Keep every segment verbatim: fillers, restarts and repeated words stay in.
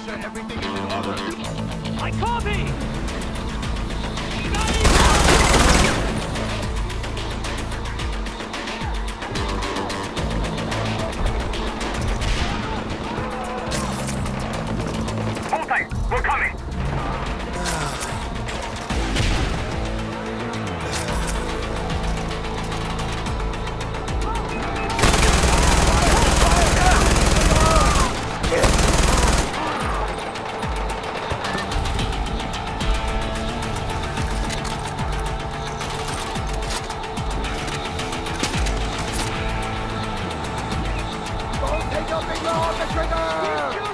sure everything is in order. I copy! Hold tight! We're coming! Don't take your finger off the trigger!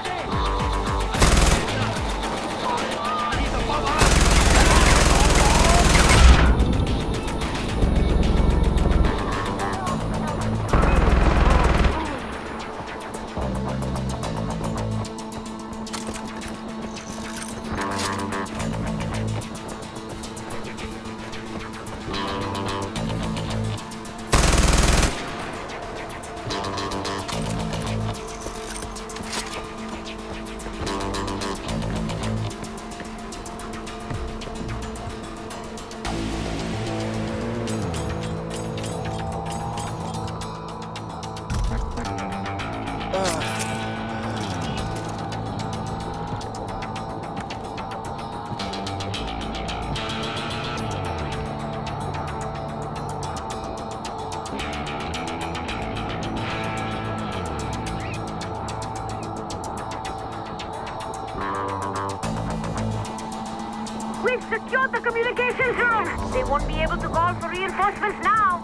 We've secured the communications room! They won't be able to call for reinforcements now!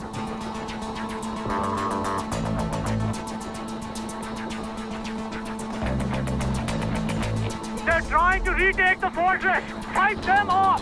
They're trying to retake the fortress! Fight them off!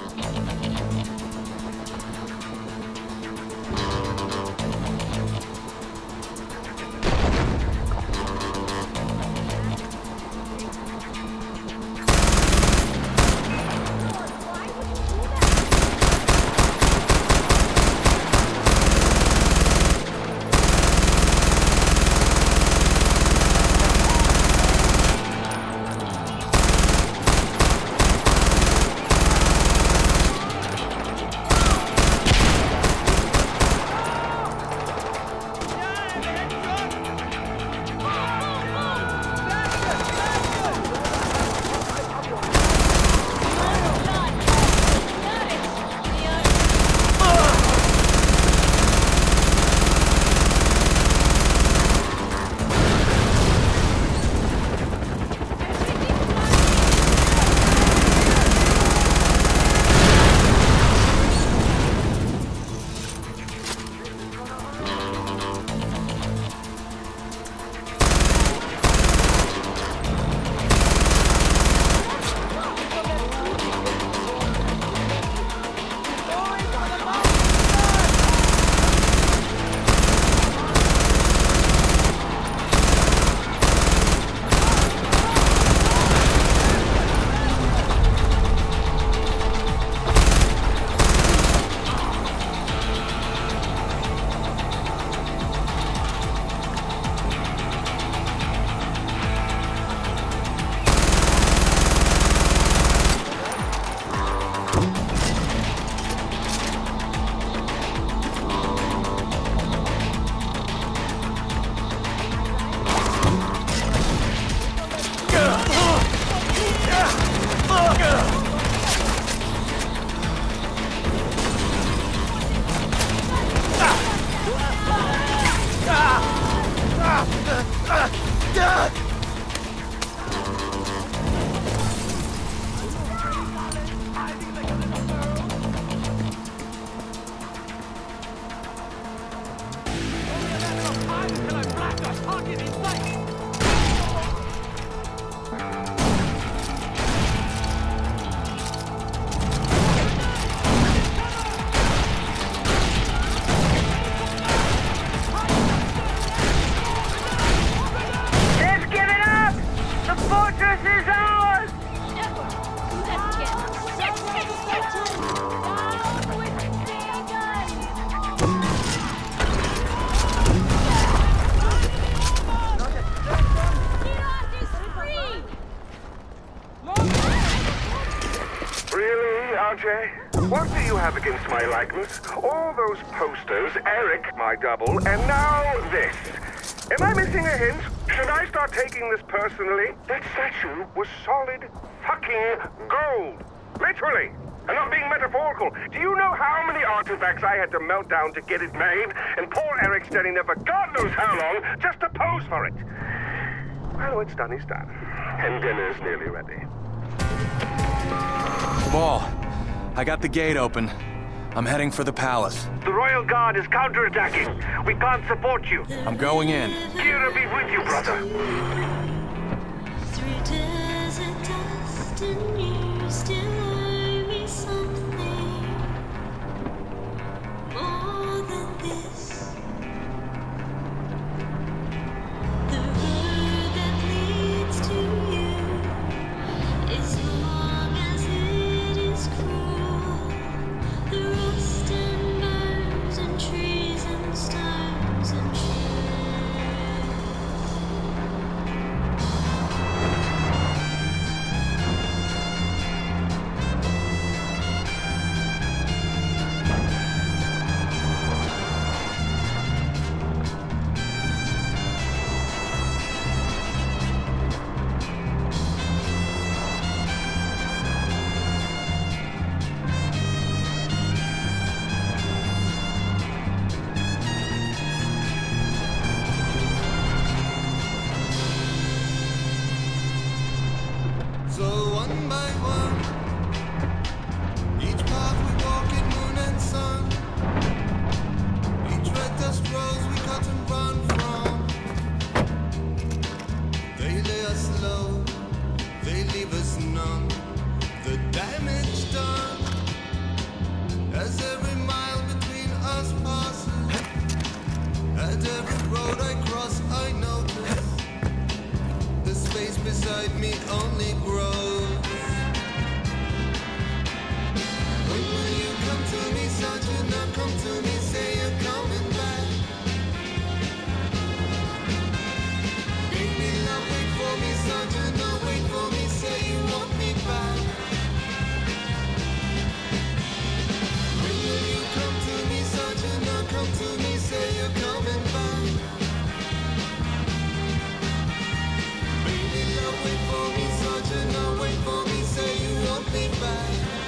R J? What do you have against my likeness? All those posters, Eric, my double, and now this. Am I missing a hint? Should I start taking this personally? That statue was solid fucking gold. Literally. I'm not being metaphorical. Do you know how many artifacts I had to melt down to get it made? And poor Eric standing there for God knows how long just to pose for it. Well, what's done is done. And dinner's nearly ready. Ball, I got the gate open. I'm heading for the palace. The Royal Guard is counterattacking. We can't support you. I'm going in. Kira be with you, brother. Through desert dust and you still owe me something more than this. The road that leads to you is long as it is cruel. The rust and burns and trees and stones and trees. So one by one, each path we walk in moon and sun, each red dust rose we cut and run from. They lay us low, they leave us numb. The damage done, as every mile between us passes. At every road I cross I notice the space beside me only grows. When will you come to me, Sergeant? Now come to me, say you're coming back. Baby, now wait for me, Sergeant. Now wait for me, say you want me back. When will you come to me, Sergeant? Now come to me, say you're coming back. Wait for me, Sergeant, now wait for me, say you want me back.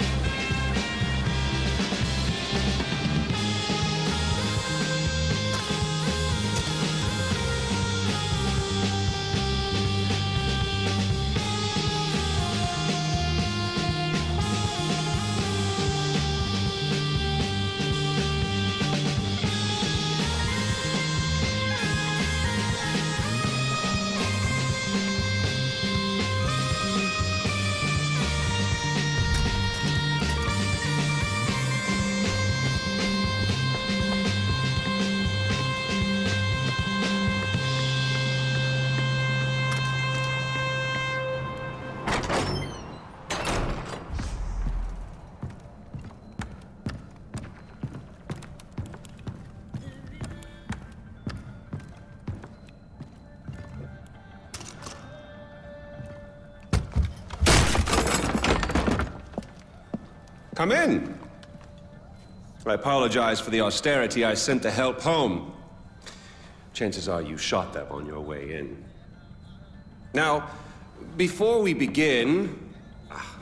Come in. I apologize for the austerity I sent to help home. Chances are you shot them on your way in. Now, before we begin, ah,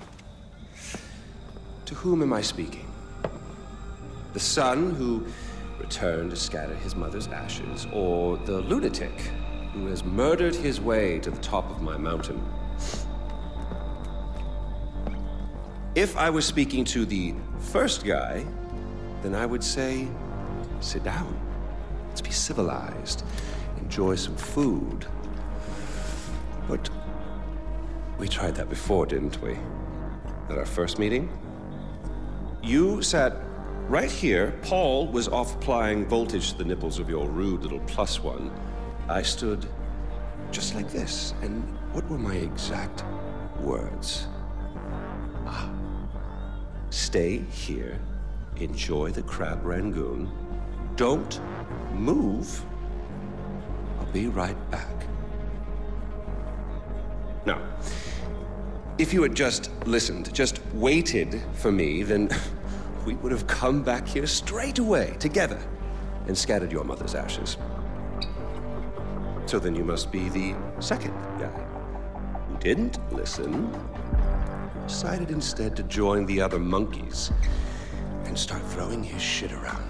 to whom am I speaking? The son who returned to scatter his mother's ashes, or the lunatic who has murdered his way to the top of my mountain? If I was speaking to the first guy, then I would say, sit down. Let's be civilized. Enjoy some food. But we tried that before, didn't we? At our first meeting? You sat right here. Paul was off applying voltage to the nipples of your rude little plus one. I stood just like this. And what were my exact words? Ah. Stay here, enjoy the crab rangoon, don't move, I'll be right back. Now, If you had just listened, just waited for me, then we would have come back here straight away, together, and scattered your mother's ashes. So then you must be the second guy who didn't listen, decided instead to join the other monkeys and start throwing his shit around.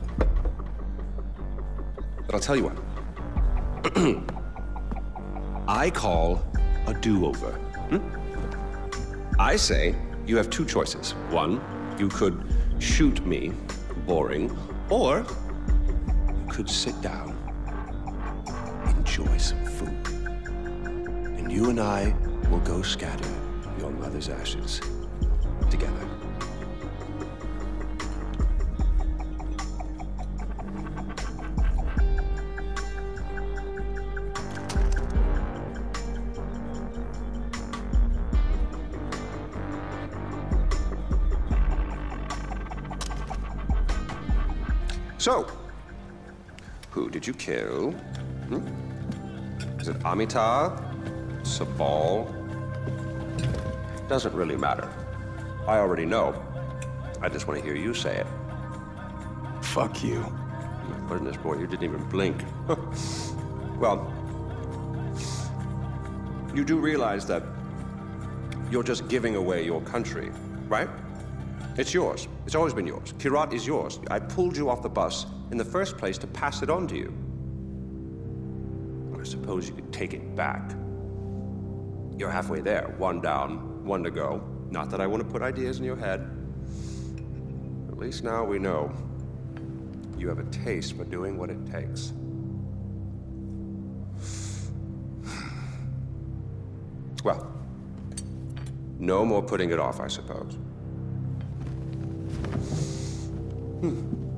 But I'll tell you what. I call a do-over. Hmm? I say you have two choices. One, you could shoot me, boring, or you could sit down, enjoy some food, and you and I will go scatter your mother's ashes together. So, who did you kill? Hmm? Is it Amitabh? Sabal? Doesn't really matter. I already know. I just want to hear you say it. Fuck you. My goodness, boy, you didn't even blink. Well, you do realize that you're just giving away your country, right? It's yours. It's always been yours. Kyrat is yours. I pulled you off the bus in the first place to pass it on to you. I suppose you could take it back. You're halfway there. One down, one to go. Not that I want to put ideas in your head. At least now we know you have a taste for doing what it takes. Well, no more putting it off, I suppose. Hmm.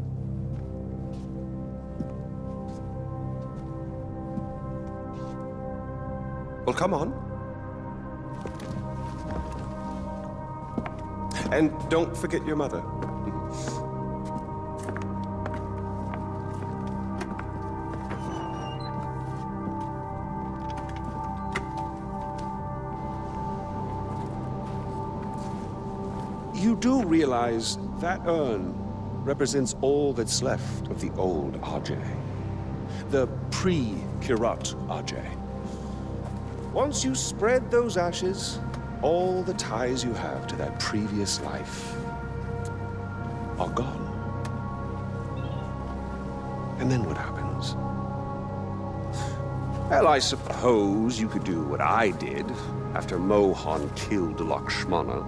Well, come on. And don't forget your mother. You do realize that urn represents all that's left of the old R J. The pre-Kyrat R J. Once you spread those ashes, all the ties you have to that previous life are gone. And then what happens? Well, I suppose you could do what I did after Mohan killed Lakshmana.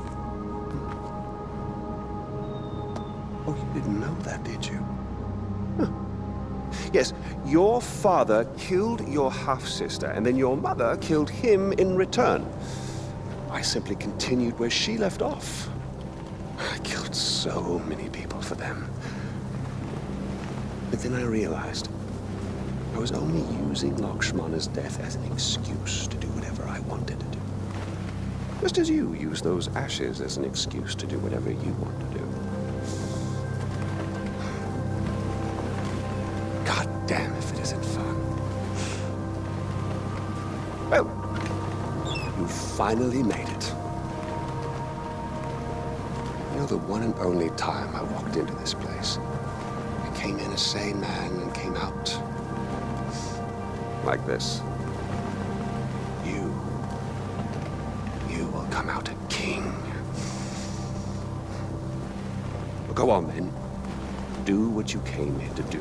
Oh, you didn't know that, did you? Huh. Yes, your father killed your half-sister, and then your mother killed him in return. I simply continued where she left off. I killed so many people for them. But then I realized I was only using Lakshmana's death as an excuse to do whatever I wanted to do. Just as you use those ashes as an excuse to do whatever you want to do. God damn if it isn't fun. Well, you finally made it. You know, the one and only time I walked into this place, I came in a sane man and came out like this. You, you will come out a king. Well, go on then. Do what you came here to do.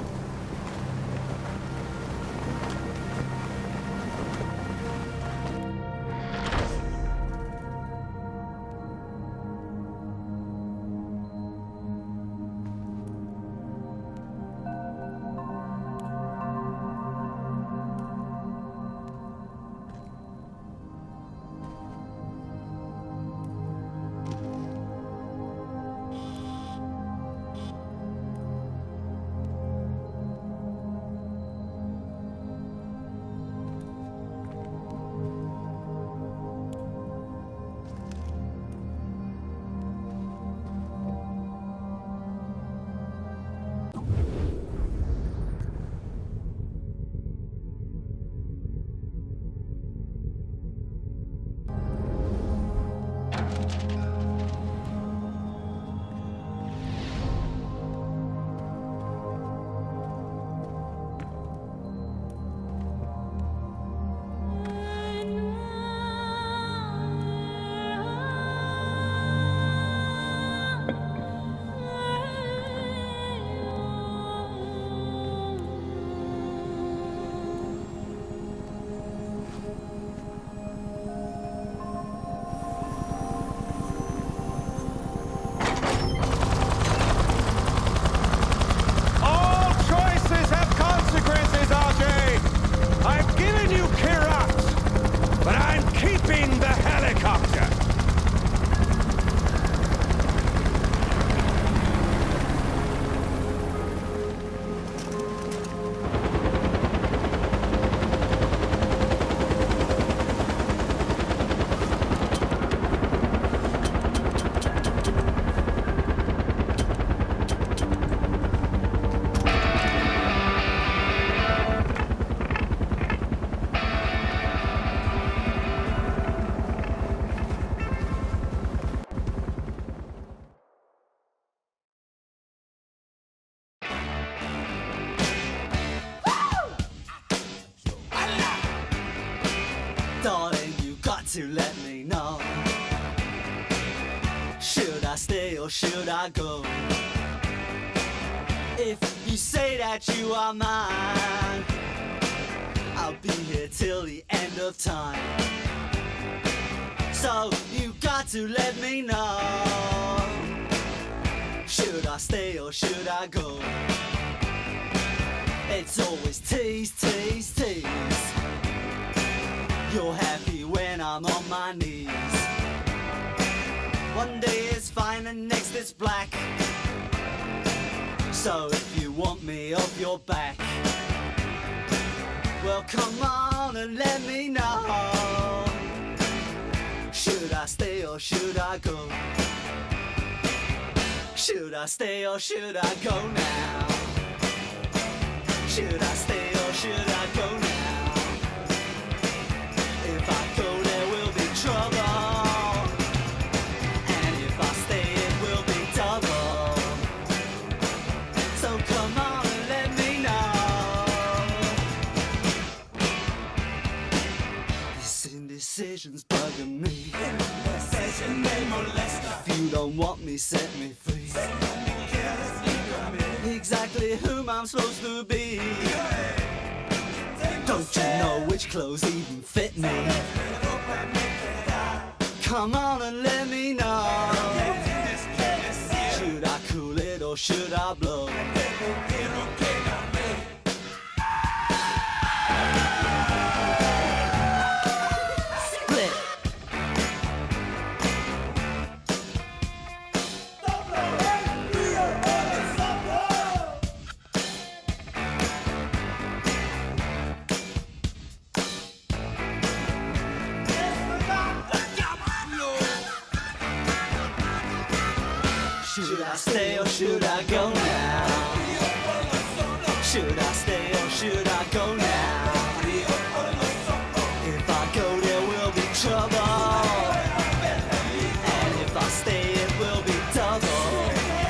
to let me know. Should I stay or should I go? If you say that you are mine, I'll be here till the end of time. So you got to let me know. Should I stay or should I go? It's always tease, tease, tease. You're happy when I'm on my knees. One day is fine and next is black. So if you want me off your back, well come on and let me know. Should I stay or should I go? Should I stay or should I go now? Should I stay or should I go now? If I go there will be trouble, and if I stay it will be double. So come on and let me know. This indecision's bugging me. If you don't want me, set me free. Exactly whom I'm supposed to be. Don't you know which clothes even fit me? Come on and let me know. Should I cool it or should I blow? Split. Should I stay or should I go now? Should I stay or should I go now? If I go there will be trouble, and if I stay it will be double.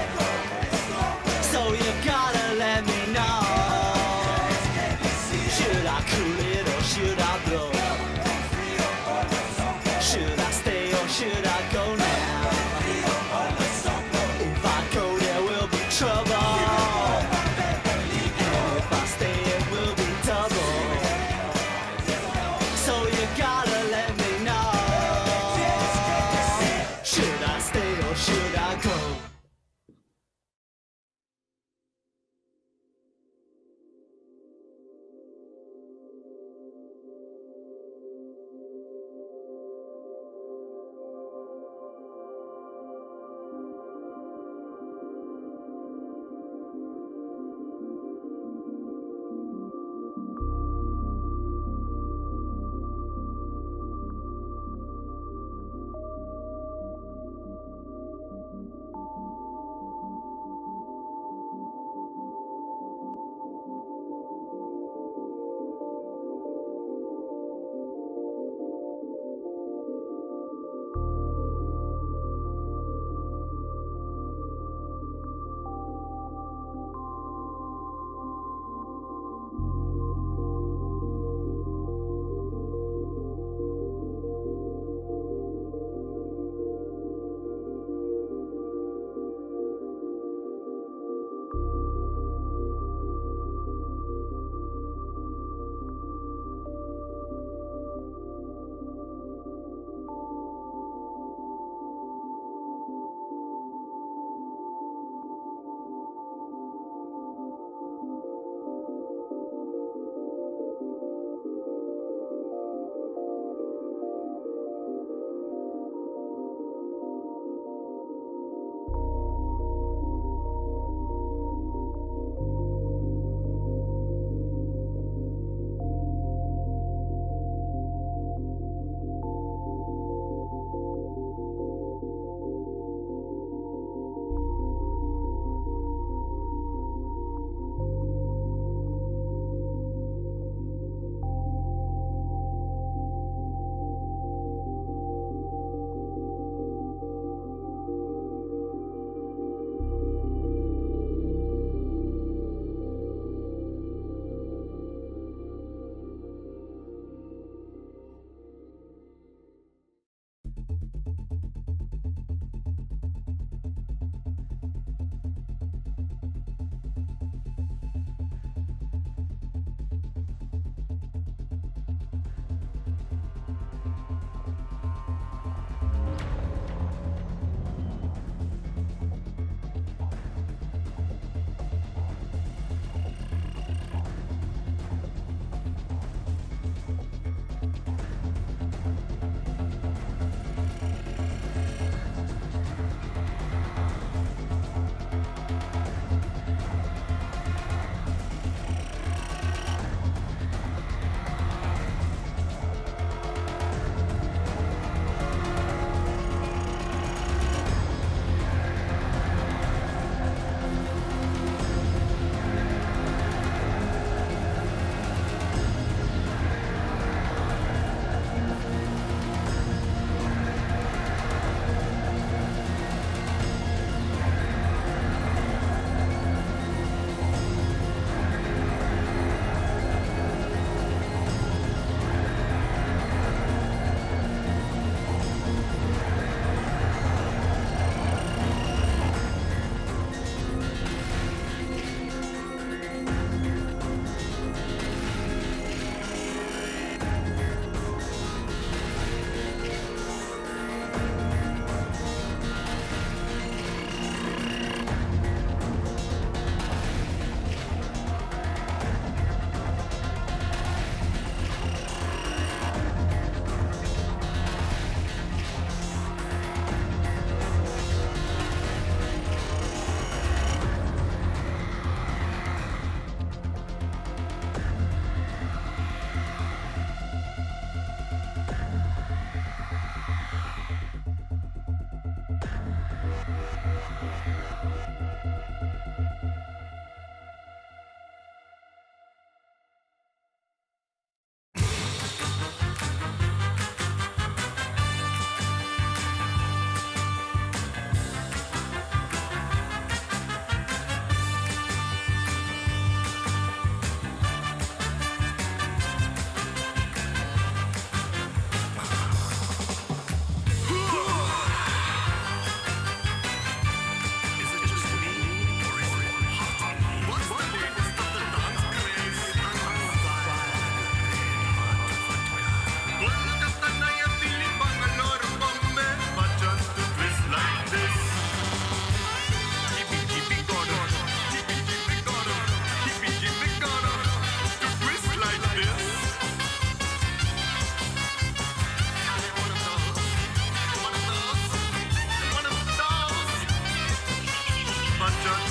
So you gotta let me know. Should I cool it or should I blow? Should I stay or should I go now? Trouble. And if I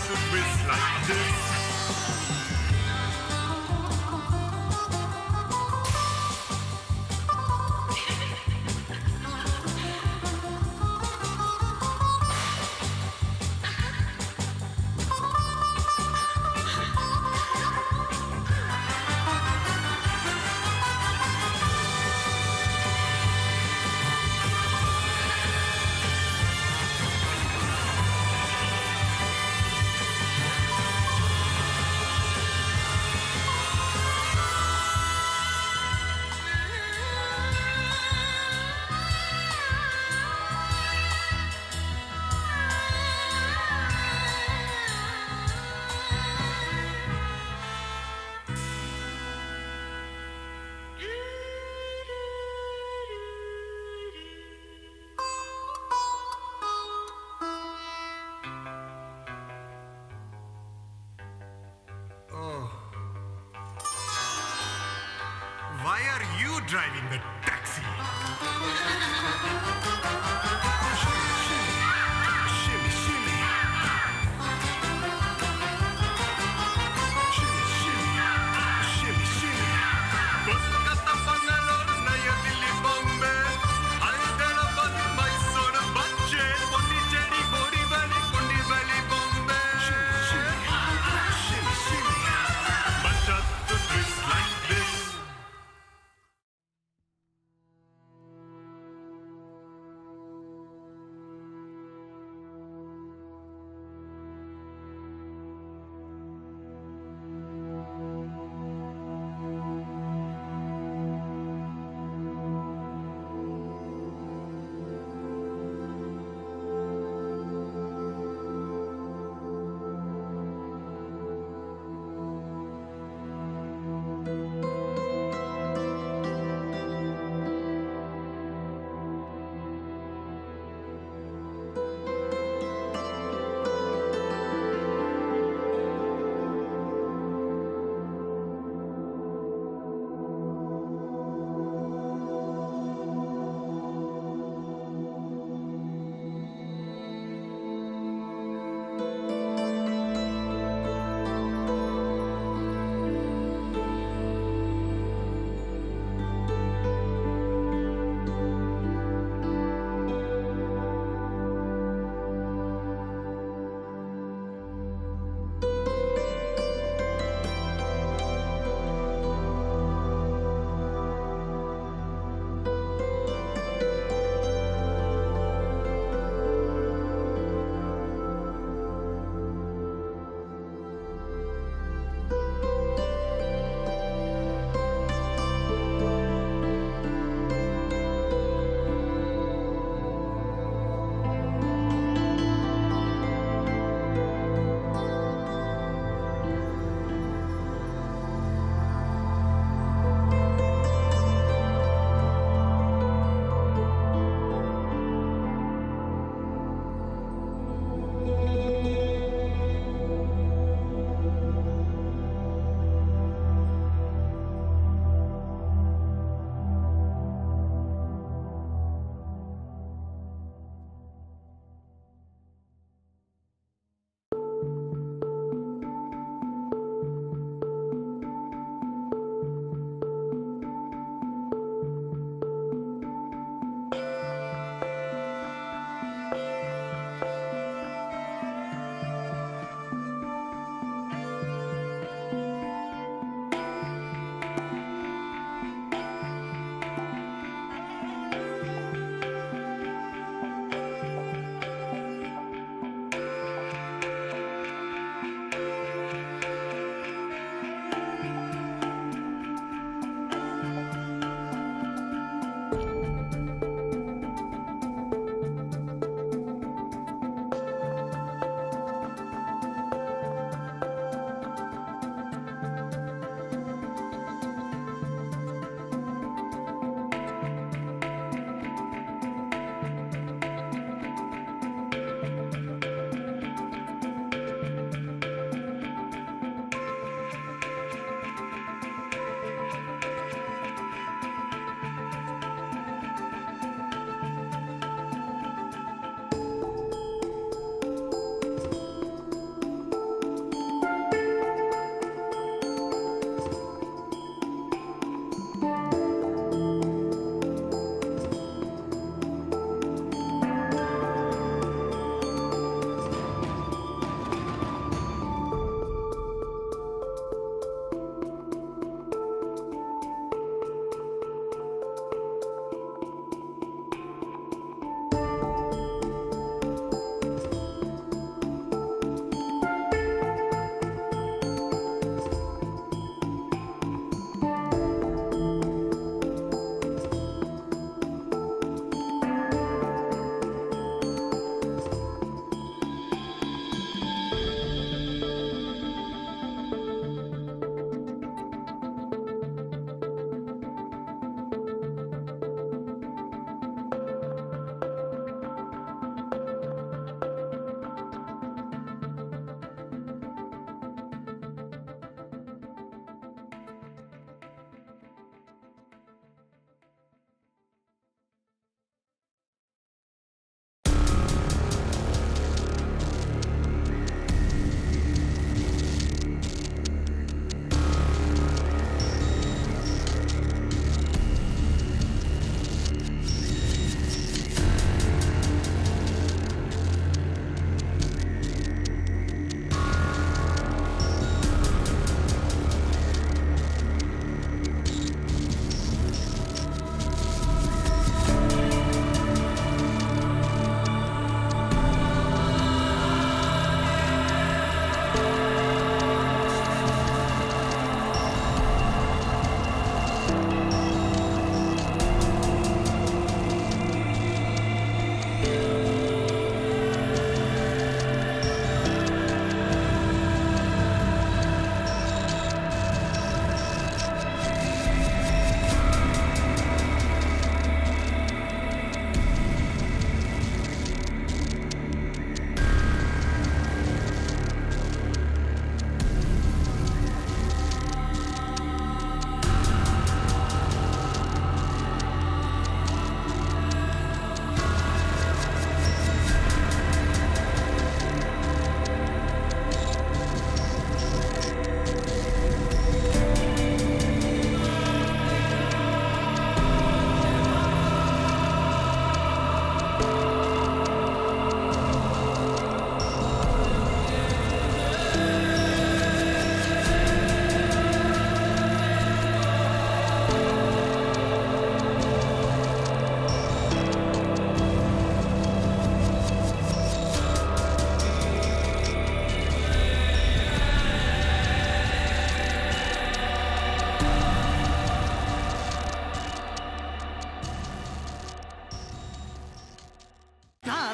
to twist like this. Why are you driving the taxi? Shimmy, shimmy. Shimmy, shimmy. Shimmy, shimmy. Kolkata, Bangalore, Naya Delhi, Bombay. Hyderabad, Mysore, Bache, Pondicherry, Borivali, Kundivali, Bombay. Shimmy, shimmy. Shimmy, shimmy. But just to twist like this.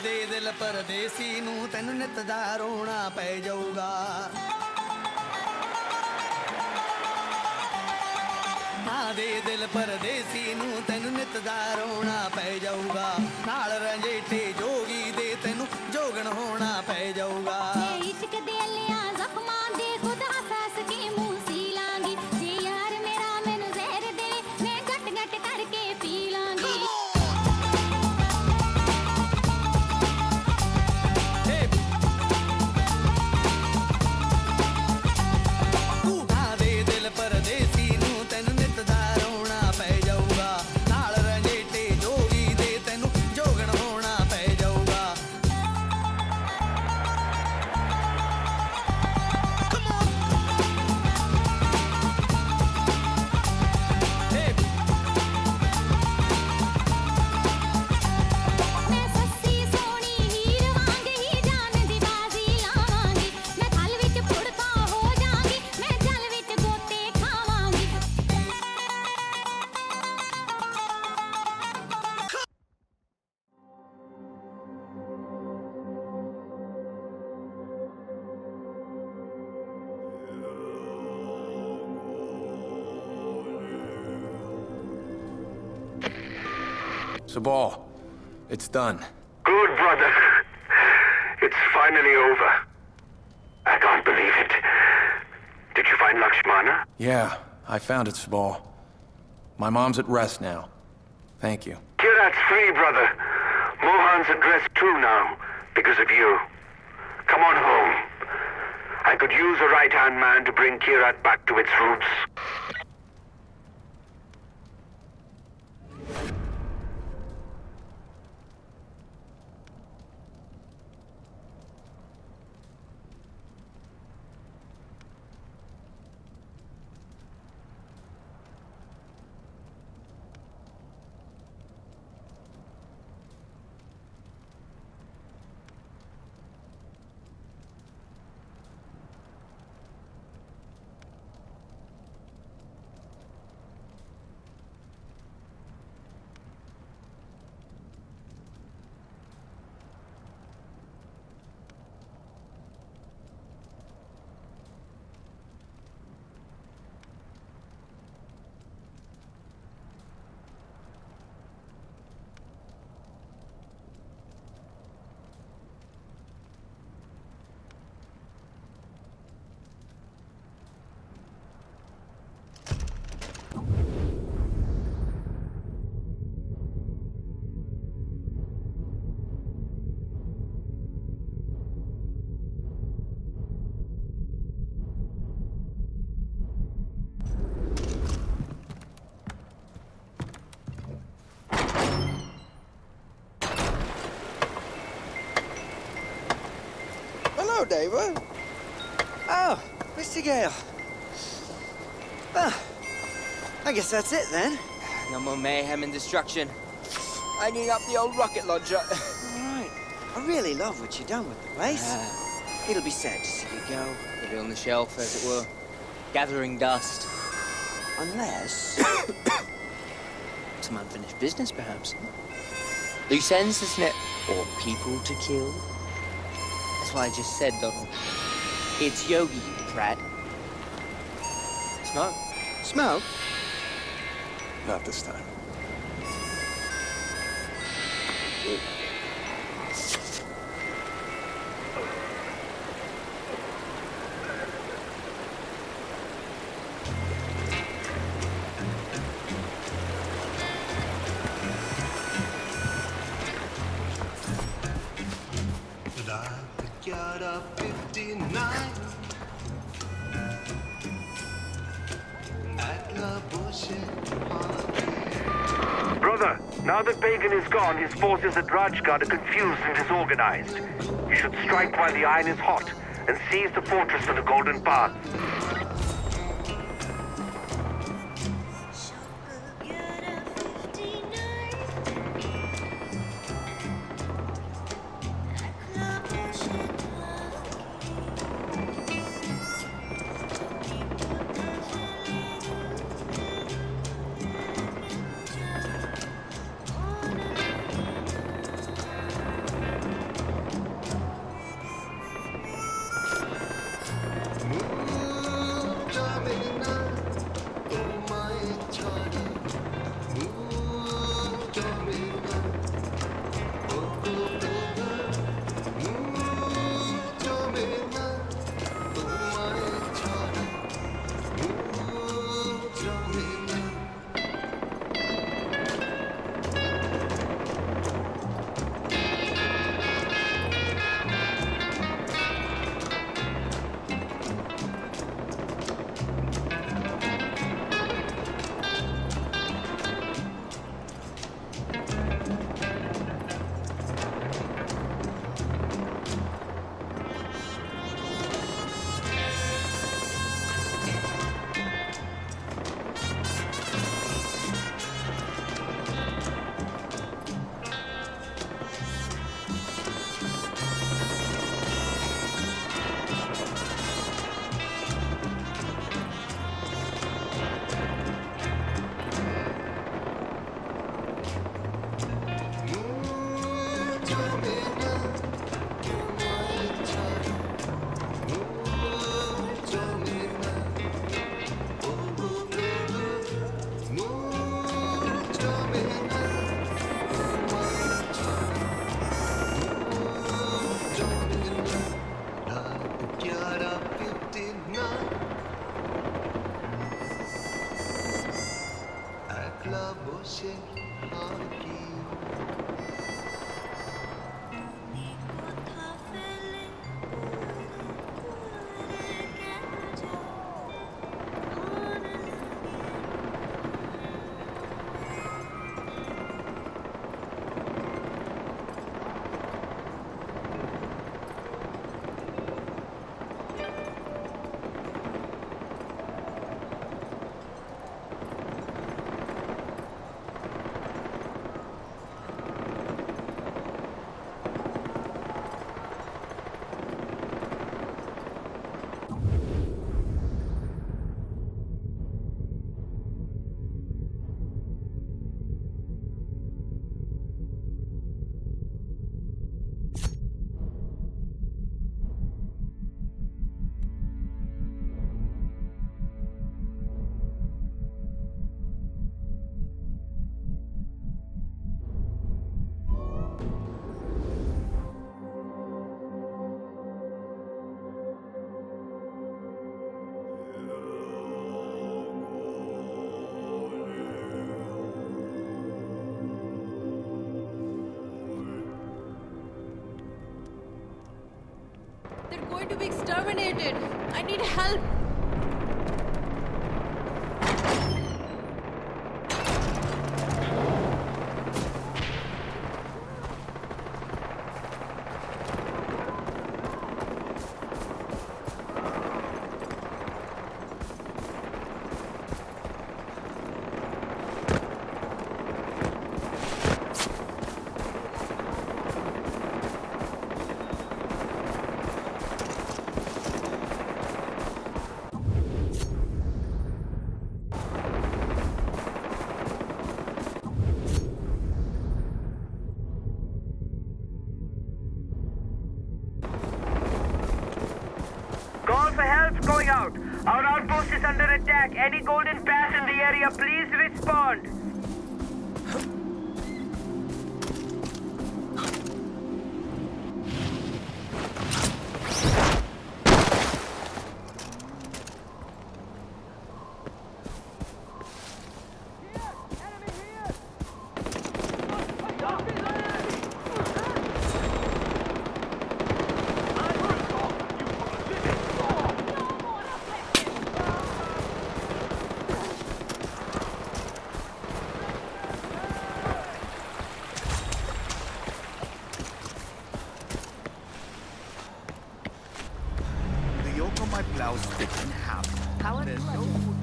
ਦੇ ਦਿਲ ਪਰਦੇਸੀ ਨੂੰ ਤੈਨੂੰ ਨਿਤ ਦਾ ਰੋਣਾ ਪੈ ਜਾਊਗਾ ਮਾਂ ਦੇ ਦਿਲ ਪਰਦੇਸੀ ਨੂੰ ਤੈਨੂੰ ਨਿਤ ਦਾ ਰੋਣਾ ਪੈ ਜਾਊਗਾ ਨਾਲ ਰੰਜੇਟੇ ਜੋਗੀ ਦੇ ਤੈਨੂੰ ਜੋਗਣ ਹੋਣਾ ਪੈ ਜਾਊਗਾ ਇਸ਼ਕ ਦੇ ਅਲਿਆਂ ਜ਼ਖਮਾਂ ਦੇ ਖੁਦ ਹੱਸ ਕੇ ਮੂੰਹ ਸੀ ਲਾਂਗੀ ਜੇ ਯਾਰ ਮੇਰਾ ਮੈਨੂੰ ਜ਼ਹਿਰ ਦੇ ਮੈਂ ਘਟ ਘਟ ਕਰਕੇ ਪੀ ਲਾਂਗੀ ਤੂੰ ਮਾਂ ਦੇ ਦਿਲ ਪਰਦੇਸੀ ਨੂੰ ਤੈਨੂੰ ਨਿਤ ਦਾ ਰੋਣਾ ਪੈ ਜਾਊਗਾ ਨਾਲ ਰੰਜੇਟੇ ਜੋਗੀ ਦੇ ਤੈਨੂੰ ਜੋਗਣ ਹੋਣਾ ਪੈ ਜਾਊਗਾ ਮੈਂ ਸੱਸੀ ਸੋਹਣੀ ਹੀਰ ਵਾਂਗ ਹੀ ਜਾਨ ਦੀ ਬਾਜ਼ੀ ਲਾਵਾਂਗੀ ਮੈਂ ਥਲ ਵਿੱਚ ਫੁੜਕਾ ਹੋ ਜਾਵਾਂਗੀ ਮੈਂ ਜਲ ਵਿੱਚ ਗੋਤੇ ਖਾਵਾਂਗੀ Sabal, it's done. Good, brother. It's finally over. I can't believe it. Did you find Lakshmana? Yeah, I found it, Sabal. My mom's at rest now. Thank you. Kirat's free, brother. Mohan's at rest too now, because of you. Come on home. I could use a right-hand man to bring Kirat back to its roots. Hello, David. Oh, Mister Gale. Ah, I guess that's it then. No more mayhem and destruction. Hanging up the old rocket launcher. All right. I really love what you've done with the place. Ah. It'll be sad to see you go. Put it on the shelf, as it were. Gathering dust. Unless... Some unfinished business, perhaps. Loose ends, isn't it? Or people to kill. That's what I just said, Donald. It's Yogi, you prat. Smoke? Smoke? Not this time. Brother, now that Pagan is gone, his forces at Rajgarh are confused and disorganized. You should strike while the iron is hot and seize the fortress of the Golden Path. going to be exterminated. I need help. Call for help going out. Our outpost is under attack. Any golden pass in the area, please respond. My blouse split in half. How There's no food.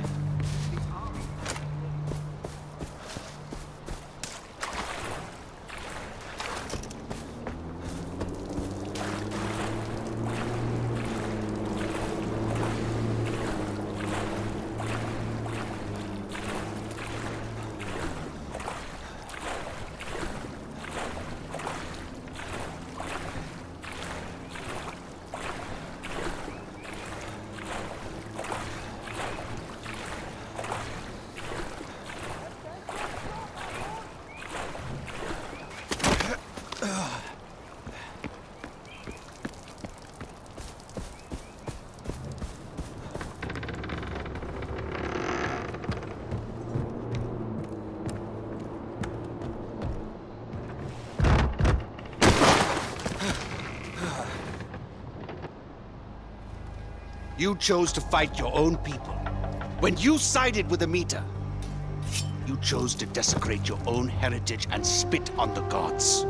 You chose to fight your own people. When you sided with Amita, you chose to desecrate your own heritage and spit on the gods.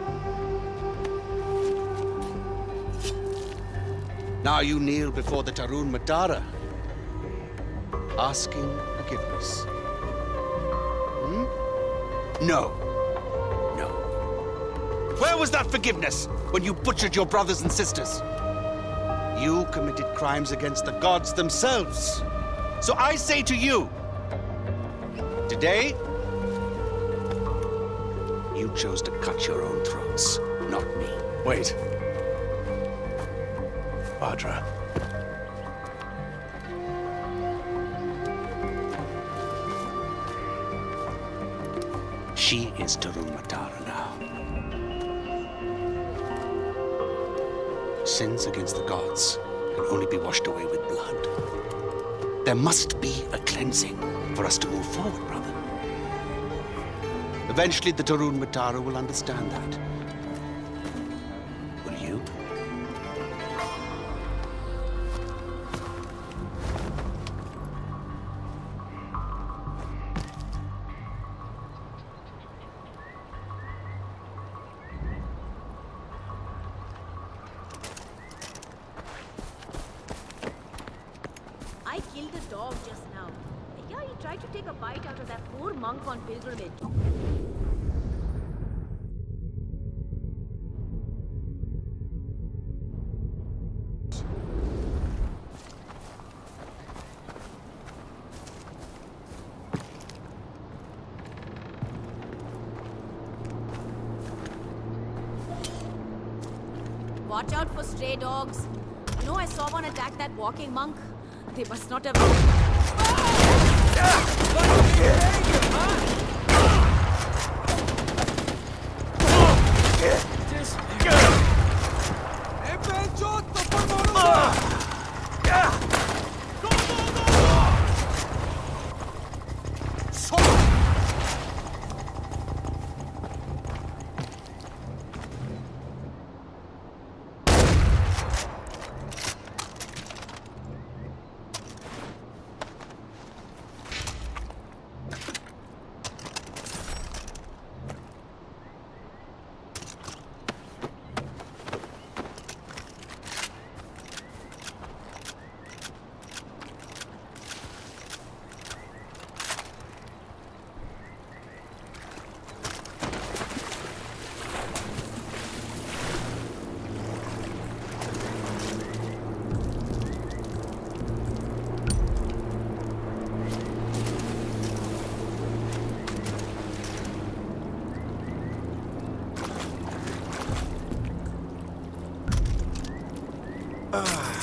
Now you kneel before the Tarun Matara, asking forgiveness. Hmm? No. No. Where was that forgiveness when you butchered your brothers and sisters? You committed crimes against the gods themselves. So I say to you, today, you chose to cut your own throats, not me. Wait. Bhadra. She is Tarun Matara now. Sins against the gods can only be washed away with blood. There must be a cleansing for us to move forward, brother. Eventually, the Tarun Matara will understand that. Will you? I killed a dog just now. Yeah, he tried to take a bite out of that poor monk on pilgrimage. Watch out for stray dogs. You know, I saw one attack that walking monk. They must not have... Ah.